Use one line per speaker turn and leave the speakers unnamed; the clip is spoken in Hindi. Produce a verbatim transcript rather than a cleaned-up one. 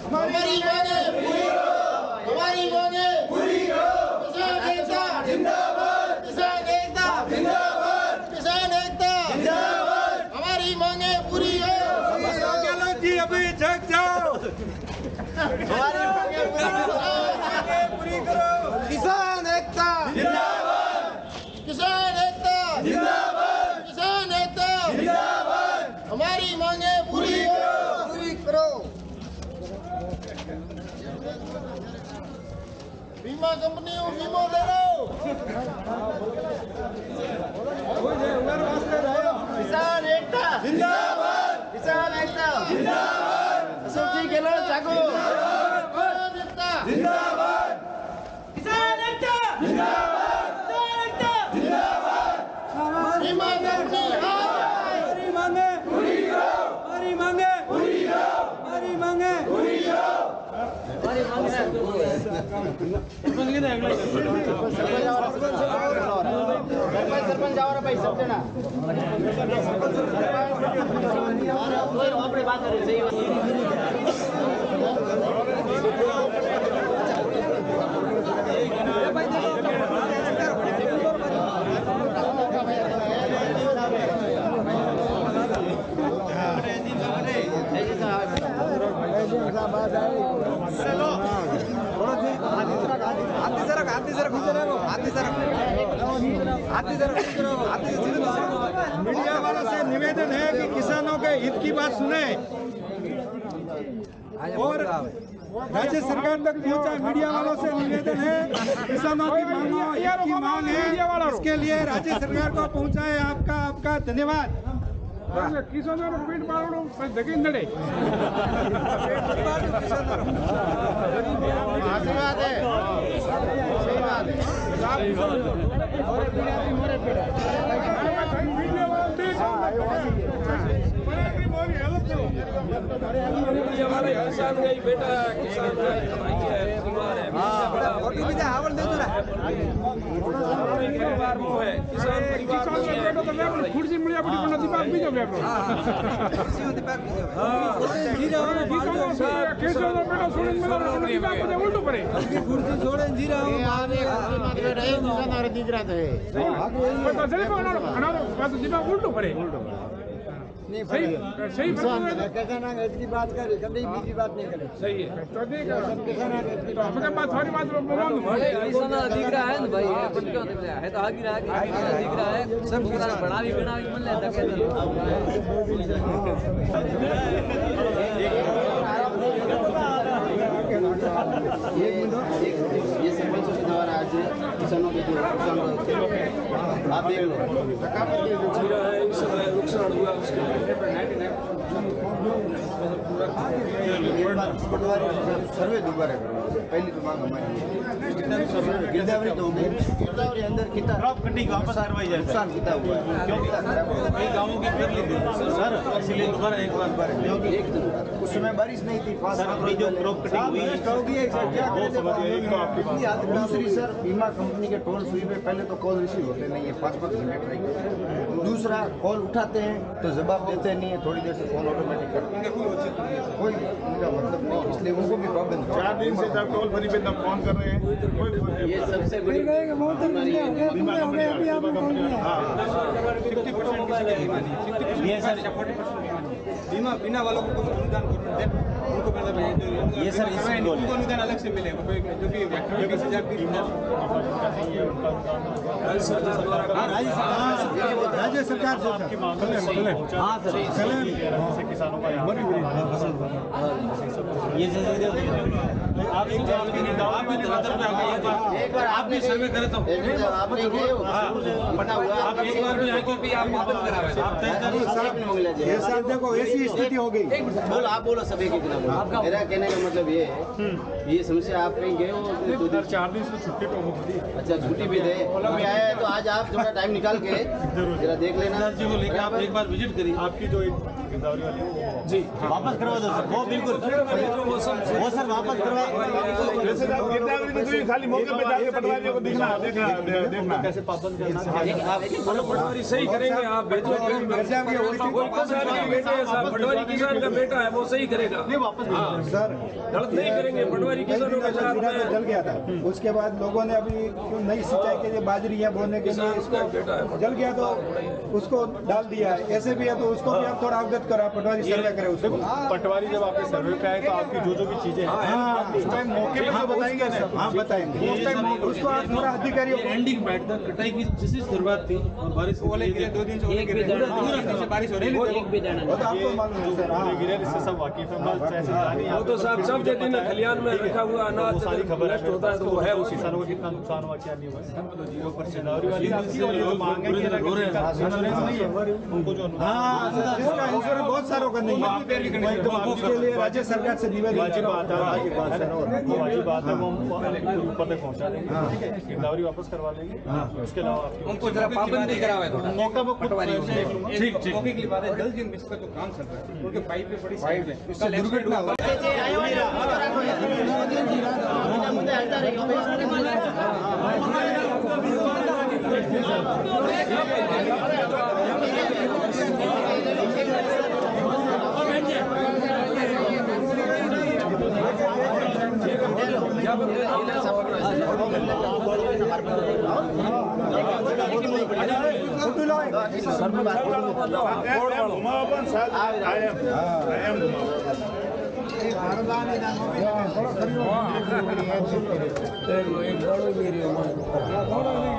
हमारी मांगे पूरी करो, हमारी मांगे पूरी करो। किसान एकता जिंदाबाद, किसान एकता जिंदाबाद, किसान एकता जिंदाबाद, हमारी मांगे पूरी करो।
गहलोत जी अभी जग जाओ,
हमारी मांगे पूरी करो। किसान एकता जिंदाबाद, किसान एकता जिंदाबाद, किसान एकता जिंदाबाद, हमारी मांगे पूरी करो, पूरी करो। बीमा कंपनियों बीमा दे रहो। किसान एकता जिंदाबाद, किसान एकता जिंदाबाद, अशोक जी गहलोत जागो जिंदाबाद, किसान एकता जिंदाबाद, किसान एकता जिंदाबाद, बीमा कंपनी हमारी मांगे पूरी करो, हमारी मांगे पूरी करो, हमारी मांगे पूरी करो, हमारी मांगे सरपंच जाओ भाई सब देना अपनी बात करें सही
मीडिया वालों से निवेदन है कि किसानों के हित की बात सुने और राज्य सरकार तक पहुंचा। मीडिया वालों से निवेदन है, किसानों की मांगों हित की मांग है, इसके लिए राज्य सरकार को पहुंचाए। आपका आपका धन्यवाद। किसानों को पीठ मारो दगिन नड़े
आशीर्वाद है, सही बात
हमारे किसान का ही बेटा किसान परिवार में है, किसान परिवार
खुर्सी मिलिया बड़ी बना दीपक भी जो बेटा कैसे हो बेटा सुन मिला दीपक मुझे उल्टू पड़े
कुर्सी छोड़े जीरा हम आगे मतलब रहे किसान और दिख रहा था
पता चले को ना ना बात दीपक उल्टू पड़े
नहीं
सही सही
किसान की बात करे, कभी बीजी बात नहीं करे।
सही है तो देखा तो अपने पास थोड़ी बात बोलो
किसान दिख रहा है ना भाई, अपन क्यों दिख रहा है, तो आगे आगे दिख रहा है सब पूरा बना भी बना भी मन लेता
ये ये सरपंचों के द्वारा आज किसानों के जो नुकसान आप देख लो
नुकसान हुआ उसके
सर्वे दोबारा करो। पहली तो मांग हमारी गिरदावरी तो होगी, गिरदावरी अंदर कितना क्रॉप कटिंग वापस करवाई जाए, नुकसान कितना हुआ क्यों कई गाँवों की कर ली थी सर, इसलिए दोबारा एक बार क्योंकि एक उस समय बारिश नहीं थी, पाँच जो क्रॉप कटिंग हुई दूसरी सर बीमा कंपनी के टोल फ्री पे पहले तो कॉल रिसीव होते नहीं है, पाँच पाँच घंटे ट्राई करते। दूसरा कॉल उठाते हैं तो जवाब देते नहीं है, थोड़ी देर से कॉल ऑटोमेटिक करते हैं, कोई उनका मतलब नहीं, इसलिए उनको भी प्रॉब्लम
चार दिन से जब टोल फ्री पे तब फोन कर रहे हैं।
ये सबसे बड़ी
बीमा कंपनी
ये सर
बीमा बीमा वालों को कुछ अनुदान उनको
ये सर
उनको अनुदान अलग से मिलेगा जो कि बीस हजार की
राज्य सरकार से
हाँ सर
किसानों का
आप एक बार आपने सर्वे करे तो आपने बना हुआ आप एक बार भी आके भी आप वापस करा
ये साहब देखो ऐसी स्थिति हो गई।
बोल आप बोलो सब एक एक नाम। मेरा कहने का मतलब ये है ये समस्या आप कहीं गए हो दो दिन
चार दिन से छुट्टी पे होगी।
अच्छा छुट्टी भी दे अभी आया है तो आज आप थोड़ा टाइम निकाल के जरा देख लेना
जी को लेकर आप एक बार विजिट करिए। आपकी जो एक गिरदावरी वाली है
जी
वापस करवा दो सर, वो बिल्कुल वो सर वापस करवा।
खाली मौके पे जाके पटवारियों को दिखना देखना देखना कैसे पाबंद करना।
पटवारी सही करेंगे, आप भेजो। पटवारी किसान का बेटा है, वो सही करेगा।
सर
गलत नहीं करेंगे। पटवारी किसानों के साथ
तो जल गया था, उसके बाद लोगों ने अभी क्यों नई सिंचाई के लिए बाजरी है बोने के लिए इसको जल गया तो उसको डाल दिया है। ऐसे भी है तो उसको भी आप थोड़ा अवगत करा, पटवारी सर्वे करे उसको।
पटवारी जब आपके सर्वे पे आए तो आपकी जो जो भी चीजें हैं उस टाइम मौके पे जो बताएंगे ना,
हाँ बताएंगे उस टाइम उसको आप थोड़ा अधिकारियों को
एंडिंग बैठ तक कटाई की जैसी शुरुआत थी और बारिश
ओले गिरे दो दिन से,
एक भी दाना
से बारिश हो रही है।
एक भी दाना
वो तो आपको मालूम है सर। हाँ
गिरे इससे सब वाकिफ है। बस ऐसे जानी
वो तो साहब सब दिन खलियान में रखा हुआ अनाज
सारी खबर
नष्ट होता है तो वो है उसी
किसानों को कितना नुकसान हुआ क्या नहीं हुआ। गिरदावरी वाली आपकी और ये जो मांग है कि उनको जो
हाँ इसका इंश्योरेंस बहुत सारों का नहीं है, उसके लिए राज्य सरकार से निवेदन
वाजिब बात है, वो वाजिब बात है, वो हम ऊपर तक पहुंचा देंगे। गिरदावरी वापस करवा लेंगे। उसके अलावा
उनको जरा पाबंदी करावे थोड़ा
मौका वो
पटवारी
देख लूंगा।
ठीक ठीक मौके की बात है। जल जीवन मिशन का जो काम चल रहा है उनके पाइप पे बड़ी पाइप है, इससे दुर्घटना हो
थोड़ा